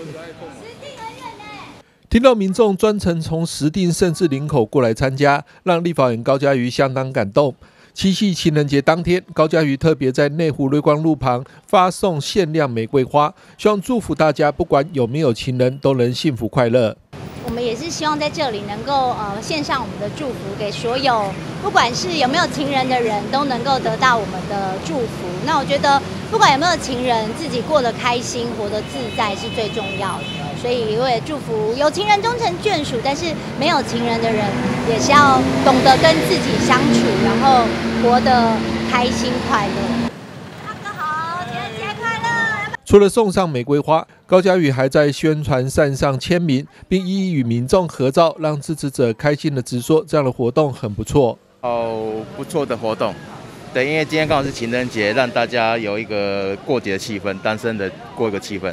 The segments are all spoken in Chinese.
听到民众专程从石碇甚至林口过来参加，让立法委员高嘉瑜相当感动。七夕情人节当天，高嘉瑜特别在内湖瑞光路旁发送限量玫瑰花，希望祝福大家不管有没有情人都能幸福快乐。 我们也是希望在这里能够献上我们的祝福给所有不管是有没有情人的人都能够得到我们的祝福。那我觉得不管有没有情人，自己过得开心活得自在是最重要的，所以我也祝福有情人终成眷属，但是没有情人的人也是要懂得跟自己相处，然后活得开心快乐。大哥好，情人节快乐！ 除了送上玫瑰花，高嘉瑜还在宣传扇上签名，并一一与民众合照，让支持者开心的直说，这样的活动很不错。 不错的活动，对，因为今天刚好是情人节，让大家有一个过节的气氛，单身的过一个气氛。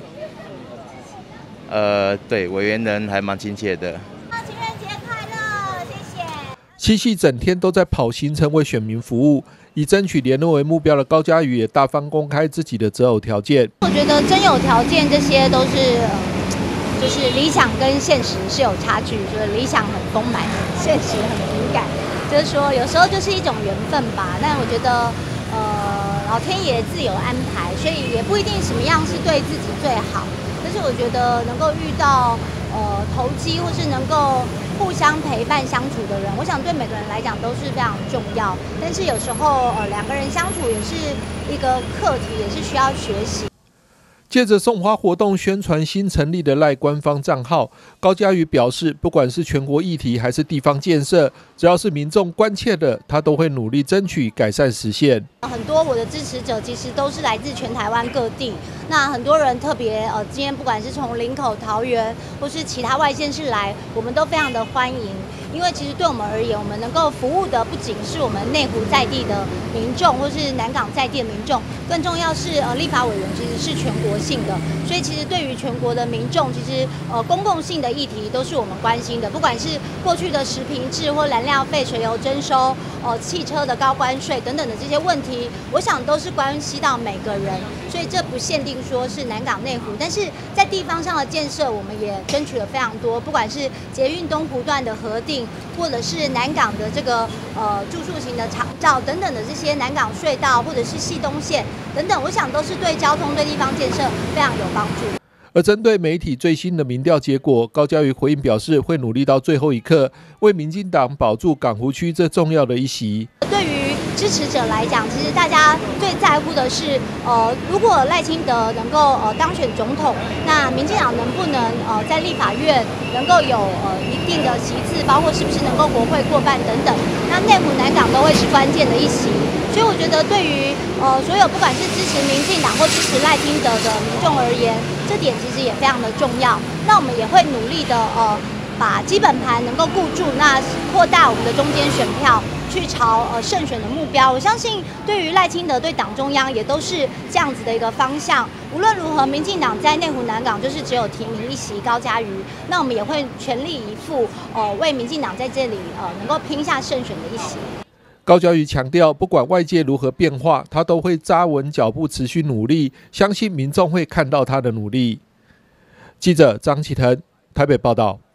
对，委员人还蛮亲切的。 情人节快乐，谢谢。 七夕整天都在跑行程为选民服务，以争取连任为目标的高嘉瑜也大方公开自己的择偶条件。 我觉得真有条件这些都是，就是理想跟现实是有差距，就是理想很丰满，现实很敏感。就是说有时候就是一种缘分吧。但我觉得，老天爷自有安排，所以也不一定什么样是对自己最好。但是我觉得能够遇到投机或是能够互相陪伴相处的人，我想对每个人来讲都是非常重要。但是有时候两个人相处也是一个课题，也是需要学习。 借着送花活动宣传新成立的赖官方账号，高嘉瑜表示，不管是全国议题还是地方建设，只要是民众关切的，他都会努力争取改善实现。 很多我的支持者其实都是来自全台湾各地，那很多人特别今天不管是从林口、桃园或是其他外县市来，我们都非常的欢迎。因为其实对我们而言，我们能够服务的不仅是我们内湖在地的民众，或是南港在地的民众，更重要是立法委员其实是全国性的，所以其实对于全国的民众，其实公共性的议题都是我们关心的，不管是过去的食品制或燃料费、水油征收、汽车的高关税等等的这些问题，我想都是关系到每个人，所以这不限定说是南港内湖，但是在地方上的建设，我们也争取了非常多，不管是捷运东湖段的核定，或者是南港的这个住宿型的长照等等的这些南港隧道，或者是系东线等等，我想都是对交通、对地方建设非常有帮助。 而针对媒体最新的民调结果，高嘉瑜回应表示，会努力到最后一刻，为民进党保住港湖区这重要的一席。 对于支持者来讲，其实大家最在乎的是，如果赖清德能够当选总统，那民进党能不能在立法院能够有一定的席次，包括是不是能够国会过半等等，那内湖、南港都会是关键的一席。所以我觉得，对于所有不管是支持民进党或支持赖清德的民众而言，这点其实也非常的重要。那我们也会努力的把基本盘能够固住，那扩大我们的中间选票，去朝胜选的目标。我相信对于赖清德对党中央也都是这样子的一个方向。无论如何，民进党在内湖、南港就是只有提名一席高嘉瑜，那我们也会全力以赴为民进党在这里能够拼下胜选的一席。 高嘉瑜强调，不管外界如何变化，他都会扎稳脚步，持续努力，相信民众会看到他的努力。记者张启腾台北报道。